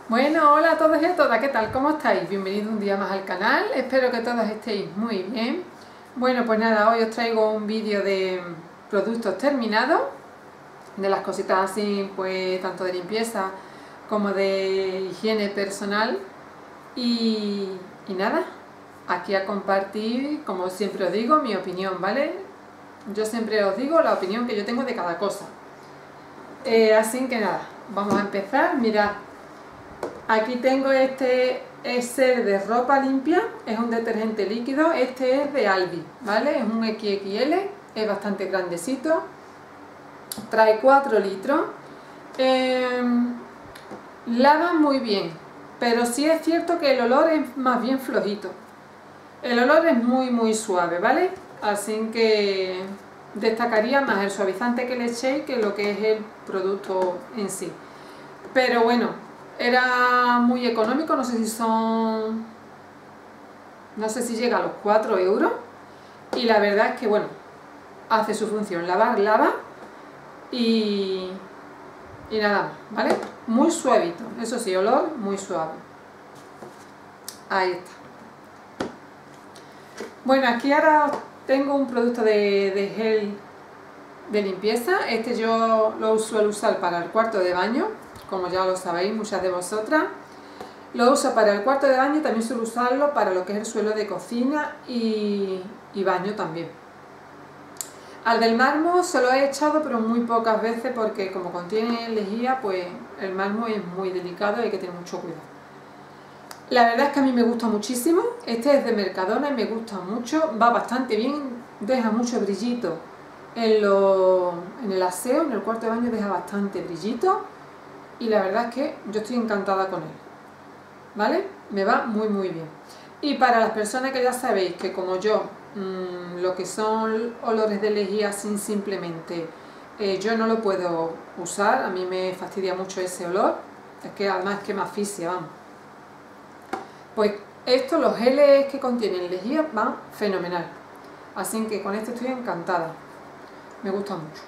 Bueno, hola a todos y a todas, ¿qué tal? ¿Cómo estáis? Bienvenidos un día más al canal, espero que todos estéis muy bien. Bueno, pues nada, hoy os traigo un vídeo de productos terminados, de las cositas así, pues tanto de limpieza como de higiene personal. Y nada, aquí a compartir, como siempre os digo, mi opinión, ¿vale? Yo siempre os digo la opinión que yo tengo de cada cosa. Así que nada, vamos a empezar. Mirad. Aquí tengo este de ropa limpia, es un detergente líquido, este es de Aldi, ¿vale? Es un XXL, es bastante grandecito, trae 4 litros, lava muy bien, pero sí es cierto que el olor es más bien flojito, el olor es muy suave, ¿vale? Así que destacaría más el suavizante que le echéis que lo que es el producto en sí, pero bueno. Era muy económico, no sé si llega a los 4 euros. Y la verdad es que, bueno, hace su función, lavar, lava y nada más, ¿vale? Muy suavito, eso sí, olor muy suave. Ahí está. Bueno, aquí ahora tengo un producto de gel de limpieza. Este yo lo suelo usar para el cuarto de baño, como ya lo sabéis muchas de vosotras. Lo uso para el cuarto de baño, también suelo usarlo para lo que es el suelo de cocina y baño también. Al del mármol se lo he echado, pero muy pocas veces, porque como contiene lejía, pues el mármol es muy delicado y hay que tener mucho cuidado. La verdad es que a mí me gusta muchísimo. Este es de Mercadona y me gusta mucho, va bastante bien, deja mucho brillito en el aseo, en el cuarto de baño deja bastante brillito y la verdad es que yo estoy encantada con él, ¿vale? Me va muy bien. Y para las personas que ya sabéis que como yo, lo que son olores de lejía simplemente yo no lo puedo usar, a mí me fastidia mucho ese olor, es que además que me asfixia, vamos. Pues esto, los geles que contienen lejía van fenomenal, así que con esto estoy encantada, me gusta mucho.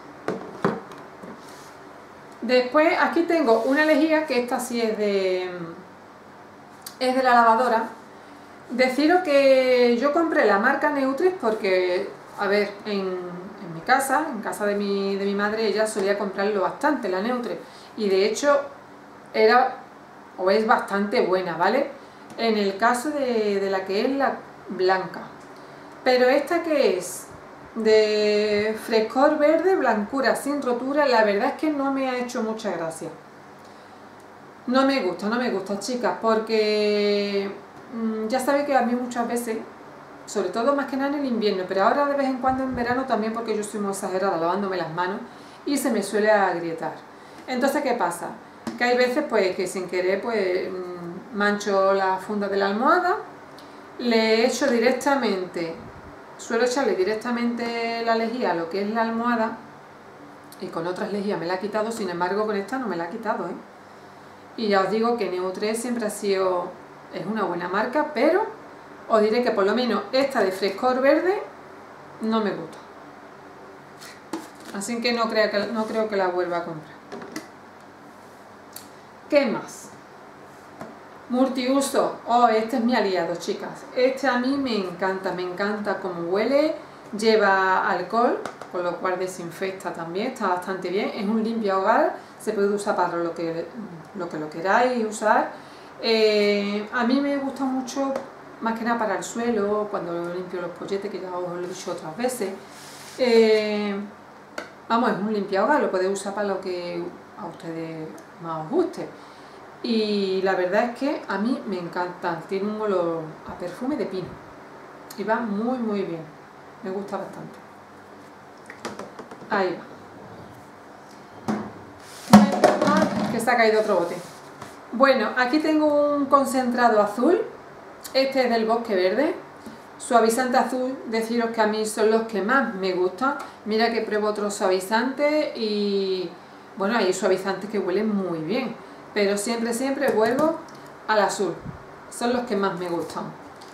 Después aquí tengo una lejía que esta sí es de la lavadora. Deciros que yo compré la marca Neutrix porque, a ver, en mi casa, en casa de mi madre, ella solía comprarlo bastante, la Neutrix, y de hecho era o es bastante buena, ¿vale? En el caso de la que es la blanca. Pero esta que es de frescor verde, blancura sin rotura, la verdad es que no me ha hecho mucha gracia. No me gusta, chicas, porque ya sabéis que a mí muchas veces, sobre todo más que nada en el invierno, pero ahora de vez en cuando en verano también, porque yo soy muy exagerada lavándome las manos y se me suele agrietar. Entonces, ¿qué pasa? Que hay veces pues que sin querer pues mancho la funda de la almohada, le echo directamente, suelo echarle directamente la lejía a lo que es la almohada, y con otras lejías me la ha quitado, sin embargo con esta no me la ha quitado, ¿eh? Y ya os digo que Neutrix siempre es una buena marca, pero os diré que por lo menos esta de frescor verde no me gusta. Así que no creo que la vuelva a comprar. ¿Qué más? Multiuso. Oh, este es mi aliado, chicas. Este a mí me encanta cómo huele. Lleva alcohol, con lo cual desinfecta también, está bastante bien. Es un limpia hogar, se puede usar para lo que lo queráis usar. A mí me gusta mucho, más que nada para el suelo, cuando limpio los polletes, que ya os lo he dicho otras veces. Vamos, es un limpia hogar, lo podéis usar para lo que a ustedes más os guste. Y la verdad es que a mí me encanta, tiene un olor a perfume de pino y va muy bien, me gusta bastante. Ahí va. Que se ha caído otro bote. Bueno, aquí tengo un concentrado azul, este es del Bosque Verde, suavizante azul, deciros que a mí son los que más me gustan. Mira que pruebo otros suavizantes y bueno, hay suavizantes que huelen muy bien, pero siempre vuelvo al azul, son los que más me gustan.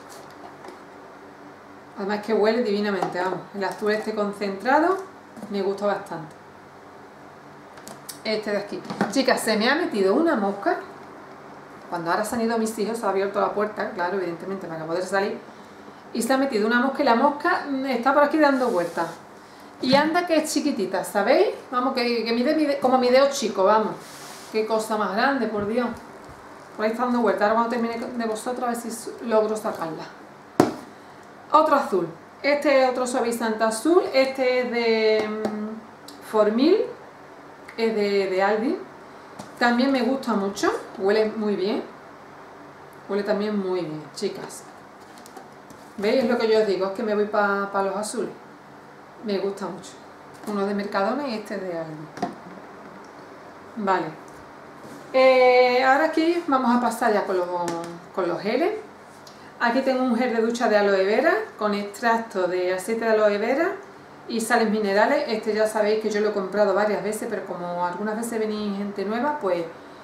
Además que huele divinamente, vamos, el azul este concentrado me gusta bastante. Este de aquí. Chicas, se me ha metido una mosca cuando ahora se han ido mis hijos, se ha abierto la puerta, claro, evidentemente, para poder salir, y se ha metido una mosca y la mosca está por aquí dando vueltas. Y anda que es chiquitita, ¿sabéis? Vamos, que mide como mi dedo chico, vamos. Qué cosa más grande, por Dios. Por ahí está dando vueltas. Ahora cuando termine de vosotros, a ver si logro sacarla. Otro azul. Este es otro suavizante azul. Este es de Formil. Es de Aldi. También me gusta mucho. Huele muy bien. Huele también muy bien, chicas. ¿Veis? Es lo que yo os digo. Es que me voy para los azules. Me gusta mucho. Uno de Mercadona y este de Aldi. Vale. Ahora aquí vamos a pasar ya con los geles. Aquí tengo un gel de ducha de aloe vera con extracto de aceite de aloe vera y sales minerales. Este ya sabéis que yo lo he comprado varias veces, pero como algunas veces venís gente nueva, pues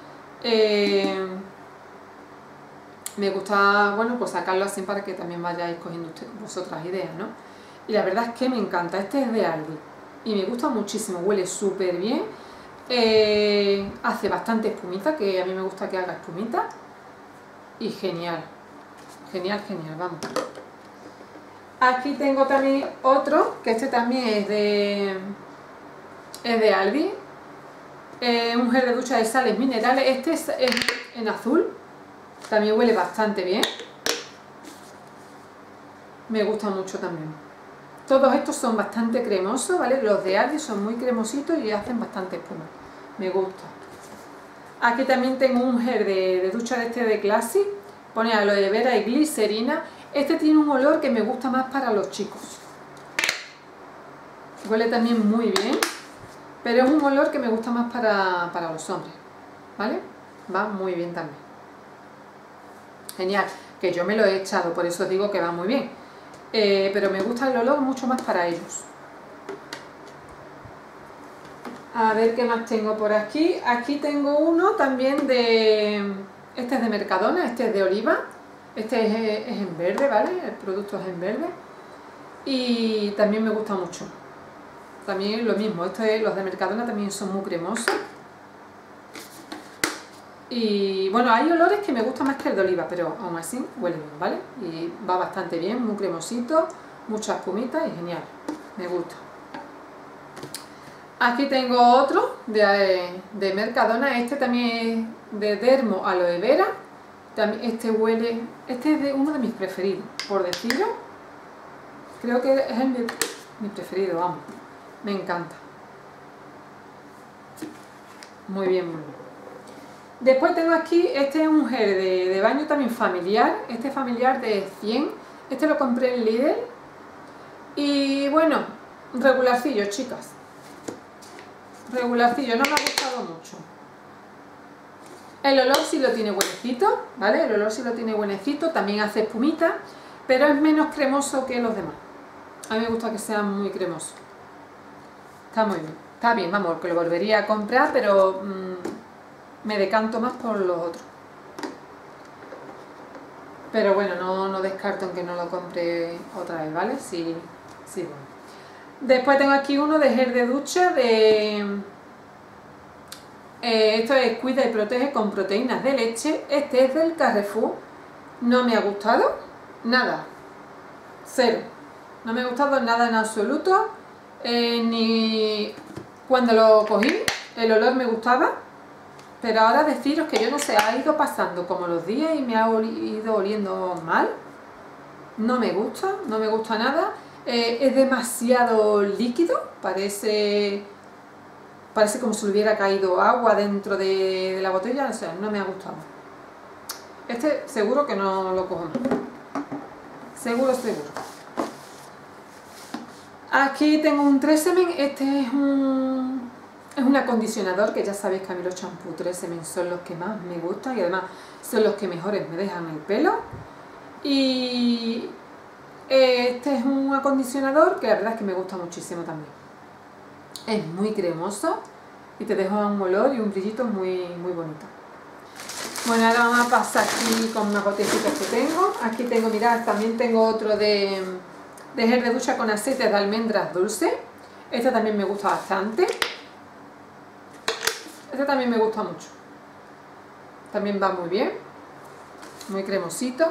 me gusta, bueno, pues sacarlo así para que también vayáis cogiendo vosotras ideas, ¿no? Y la verdad es que me encanta. Este es de Aldi y me gusta muchísimo, huele súper bien. Hace bastante espumita, que a mí me gusta que haga espumita. Y genial, genial, genial, vamos. Aquí tengo también otro, que este también es de Aldi. Un gel de ducha de sales minerales. Este es en azul. También huele bastante bien. Me gusta mucho también. Todos estos son bastante cremosos, ¿vale? Los de Aldi son muy cremositos y hacen bastante espuma. Me gusta. Aquí también tengo un gel de ducha de este de Classic. Pone aloe vera y glicerina. Este tiene un olor que me gusta más para los chicos. Huele también muy bien. Pero es un olor que me gusta más para los hombres. ¿Vale? Va muy bien también. Genial. Que yo me lo he echado, por eso digo que va muy bien. Pero me gusta el olor mucho más para ellos. A ver qué más tengo por aquí. Aquí tengo uno también de... Este es de Mercadona, este es de oliva. Este es en verde, ¿vale? El producto es en verde. Y también me gusta mucho. También lo mismo, los de Mercadona también son muy cremosos. Y bueno, hay olores que me gustan más que el de oliva, pero aún así huele bien, ¿vale? Y va bastante bien, muy cremosito, mucha espumita y genial. Me gusta. Aquí tengo otro de Mercadona. Este también es de Dermo Aloe Vera. También este huele... Este es de uno de mis preferidos, por decirlo. Creo que es mi preferido, vamos. Me encanta. Muy bien, muy bien. Después tengo aquí, este es un gel de baño también familiar. Este es familiar de 100. Este lo compré en Lidl. Y bueno, regularcillo, chicas. Regularcillo, no me ha gustado mucho. El olor sí lo tiene buenecito, ¿vale? El olor sí lo tiene buenecito, también hace espumita, pero es menos cremoso que los demás. A mí me gusta que sea muy cremoso. Está muy bien. Está bien, vamos, que lo volvería a comprar, pero me decanto más por los otros. Pero bueno, no descarto en que no lo compre otra vez, ¿vale? Sí, sí, bueno. Después tengo aquí uno de gel de ducha de... esto es Cuida y Protege con proteínas de leche. Este es del Carrefour. No me ha gustado nada. Cero. No me ha gustado nada en absoluto. Ni cuando lo cogí, el olor me gustaba. Pero ahora deciros que yo no sé, ha ido pasando como los días y me ha ido oliendo mal. No me gusta nada. Es demasiado líquido, parece como si hubiera caído agua dentro de la botella, o sea, no me ha gustado. Este seguro que no lo cojo más. Seguro. Aquí tengo un Tresemen. Este es un acondicionador, que ya sabéis que a mí los champús Tresemen son los que más me gustan y además son los que mejores me dejan el pelo. Y este es un acondicionador que la verdad es que me gusta muchísimo también. Es muy cremoso y te deja un olor y un brillito muy, muy bonito. Bueno, ahora vamos a pasar aquí con unas botecitas que tengo. Aquí tengo, mirad, también tengo otro de gel de ducha con aceite de almendras dulce. Este también me gusta bastante. Este también me gusta mucho. También va muy bien. muy cremosito.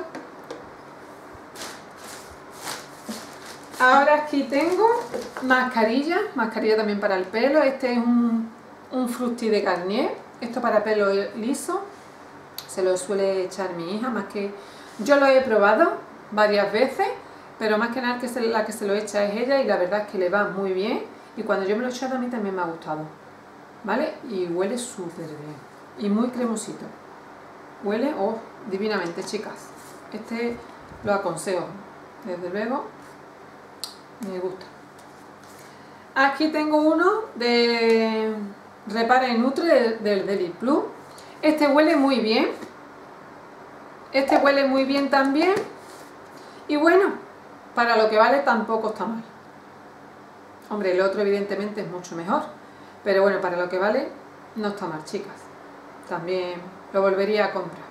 Ahora aquí tengo mascarilla también para el pelo. Este es un Fructis de Garnier, esto para pelo liso, se lo suele echar mi hija, más que yo lo he probado varias veces, pero más que nada la que se lo echa es ella y la verdad es que le va muy bien y cuando yo me lo he echado a mí también me ha gustado, ¿vale? Y huele súper bien y muy cremosito, huele divinamente, chicas. Este lo aconsejo, desde luego, me gusta. Aquí tengo uno de Repara y Nutre del Daily Plus. Este huele muy bien. Este huele muy bien también. Y bueno, para lo que vale tampoco está mal. Hombre, el otro evidentemente es mucho mejor. Pero bueno, para lo que vale no está mal, chicas. También lo volvería a comprar.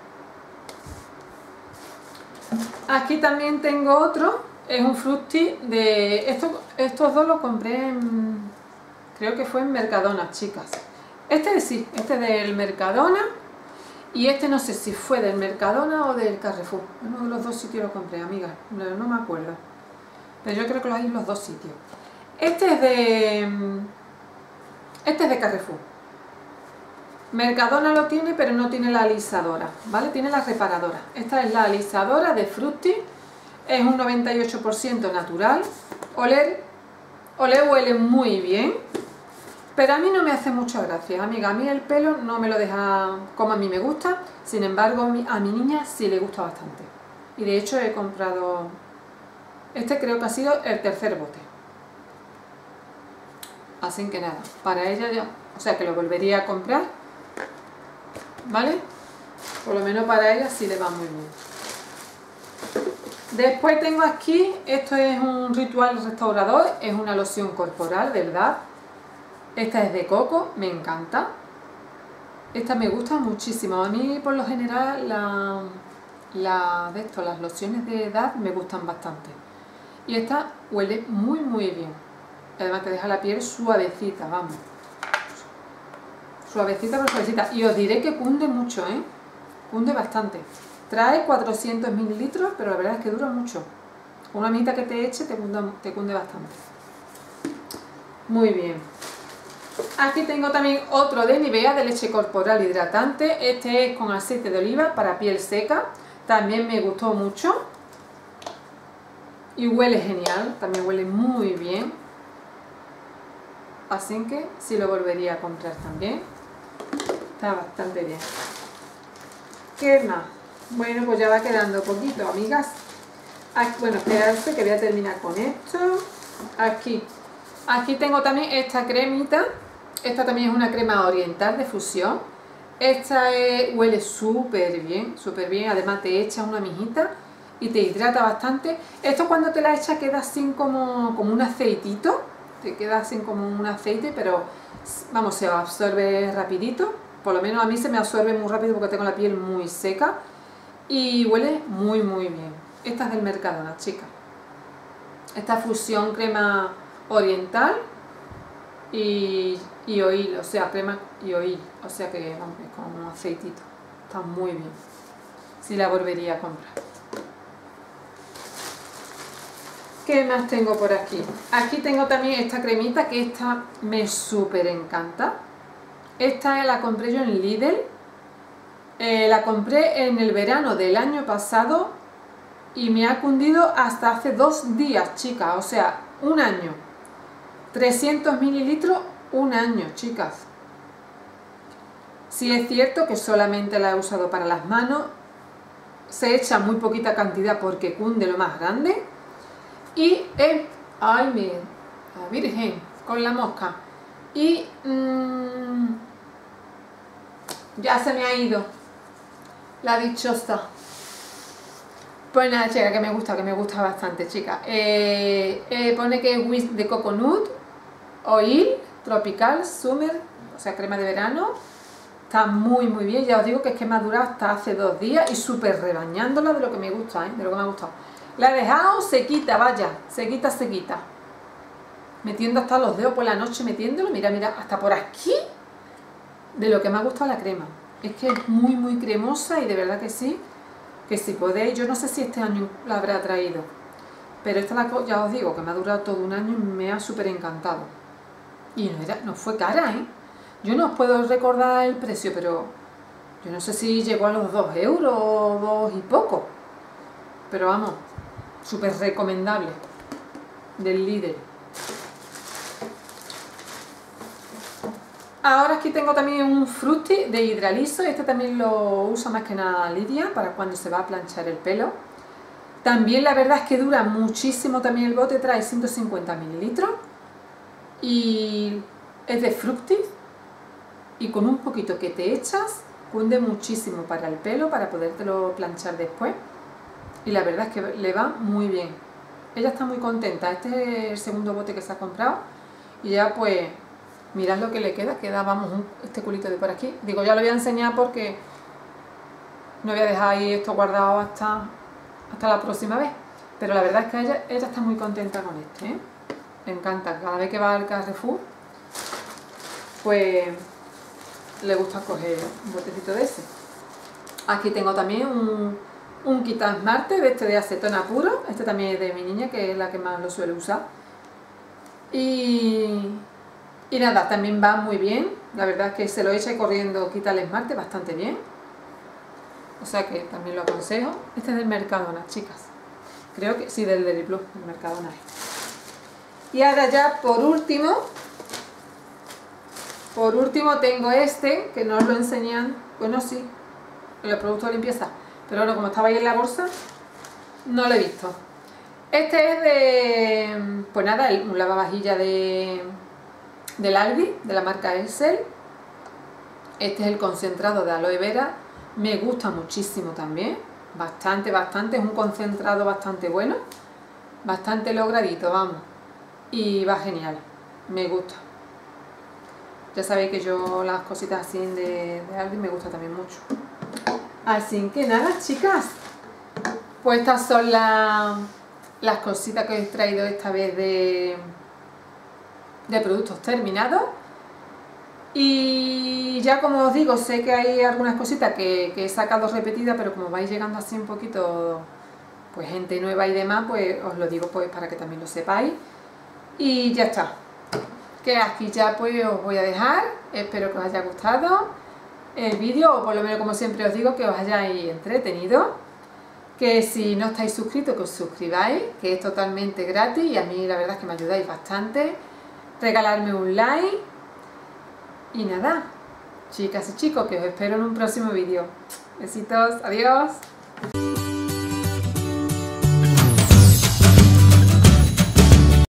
Aquí también tengo otro. Es un Fructis de... Estos dos los compré creo que fue en Mercadona, chicas. Este sí, este del Mercadona. Y este no sé si fue del Mercadona o del Carrefour. Uno de los dos sitios lo compré, amiga. No me acuerdo. Pero yo creo que lo hay en los dos sitios. Este es de Carrefour. Mercadona lo tiene, pero no tiene la alisadora, ¿vale? Tiene la reparadora. Esta es la alisadora de Fructis. Es un 98% natural. Oler huele muy bien. Pero a mí no me hace mucha gracia, amiga. A mí el pelo no me lo deja como a mí me gusta. Sin embargo, a mi niña sí le gusta bastante. Y de hecho he comprado... Este creo que ha sido el tercer bote. Así que nada, para ella ya... O sea que lo volvería a comprar. ¿Vale? Por lo menos para ella sí le va muy bien. Después tengo aquí, esto es un Ritual Restaurador, es una loción corporal, ¿verdad? Esta es de coco, me encanta. Esta me gusta muchísimo. A mí por lo general las lociones de edad me gustan bastante. Y esta huele muy muy bien. Además te deja la piel suavecita, vamos. Suavecita pero suavecita. Y os diré que cunde mucho, ¿eh? Cunde bastante. Trae 400 mililitros, pero la verdad es que dura mucho. Una mitad que te eche te cunde bastante. Muy bien. Aquí tengo también otro de Nivea de leche corporal hidratante. Este es con aceite de oliva para piel seca. También me gustó mucho. Y huele genial. También huele muy bien. Así que sí lo volvería a comprar también. Está bastante bien. ¿Qué más? Bueno, pues ya va quedando poquito, amigas. Aquí, bueno, esperarse que voy a terminar con esto. Aquí tengo también esta cremita. Esta también es una crema oriental de fusión. Esta huele súper bien, súper bien. Además te echa una mijita y te hidrata bastante. Esto cuando te la echas queda así como un aceitito. Te queda así como un aceite, pero vamos, se absorbe rapidito. Por lo menos a mí se me absorbe muy rápido porque tengo la piel muy seca. Y huele muy muy bien. Esta es del Mercadona, chicas. Esta fusión crema oriental y oil, o sea, crema y oil. O sea que vamos, es como un aceitito. Está muy bien. Sí la volvería a comprar. ¿Qué más tengo por aquí? Aquí tengo también esta cremita, que esta me súper encanta. Esta la compré yo en Lidl. La compré en el verano del año pasado y me ha cundido hasta hace 2 días, chicas. O sea, un año. 300 mililitros, un año, chicas. Sí es cierto que solamente la he usado para las manos. Se echa muy poquita cantidad porque cunde lo más grande. Y ay, mira, la virgen, con la mosca. Y ya se me ha ido la dichosa. Pues nada, chica, que me gusta bastante, chica. Pone que es Whisk de Coconut, Oil, Tropical, Summer, o sea, crema de verano. Está muy muy bien, ya os digo que es que me ha durado hasta hace 2 días y súper rebañándola de lo que me gusta, de lo que me ha gustado. La he dejado sequita, vaya, sequita. Metiendo hasta los dedos por la noche, metiéndolo, mira, hasta por aquí, de lo que me ha gustado la crema. Es que es muy muy cremosa y de verdad que sí, que si podéis, yo no sé si este año la habrá traído, pero esta ya os digo que me ha durado todo un año y me ha súper encantado. Y no fue cara, ¿eh? Yo no os puedo recordar el precio, pero yo no sé si llegó a los 2 euros o 2 y poco. Pero vamos, súper recomendable, del Lidl. Ahora aquí tengo también un Frutti de Hidraliso. Este también lo usa más que nada Lidia para cuando se va a planchar el pelo. También la verdad es que dura muchísimo. También el bote trae 150 mililitros y es de Fructis, y con un poquito que te echas cunde muchísimo para el pelo, para podértelo planchar después, y la verdad es que le va muy bien. Ella está muy contenta. Este es el segundo bote que se ha comprado y ya pues mirad lo que le queda, vamos, este culito de por aquí. Digo, ya lo voy a enseñar porque no voy a dejar ahí esto guardado hasta la próxima vez. Pero la verdad es que ella está muy contenta con este, ¿eh? Le encanta. Cada vez que va al Carrefour, pues le gusta coger un botecito de ese. Aquí tengo también un kit esmalte de este de acetona puro. Este también es de mi niña, que es la que más lo suele usar. Y nada, también va muy bien. La verdad es que se lo echa y corriendo quita el esmalte bastante bien. O sea que también lo aconsejo. Este es del Mercadona, chicas. Creo que sí, del Deli Plus, del Mercadona. Y ahora ya por último tengo este, que no os lo enseñan. Bueno, sí, el producto de limpieza. Pero ahora como estaba ahí en la bolsa, no lo he visto. Este es de, pues nada, un lavavajilla del Aldi, de la marca Essel. Este es el concentrado de aloe vera. Me gusta muchísimo también. Bastante. Es un concentrado bastante bueno. Bastante logradito, vamos. Y va genial. Me gusta. Ya sabéis que yo las cositas así de Aldi me gusta también mucho. Así que nada, chicas. Pues estas son las cositas que os he traído esta vez de productos terminados. Y ya como os digo, sé que hay algunas cositas que he sacado repetidas, pero como vais llegando así un poquito, pues gente nueva y demás, pues os lo digo pues para que también lo sepáis. Y ya está. Que aquí ya pues os voy a dejar. Espero que os haya gustado el vídeo, o por lo menos como siempre os digo, que os hayáis entretenido. Que si no estáis suscritos, que os suscribáis, que es totalmente gratis y a mí la verdad es que me ayudáis bastante. Regalarme un like. Y nada, chicas y chicos, que os espero en un próximo vídeo. Besitos, adiós.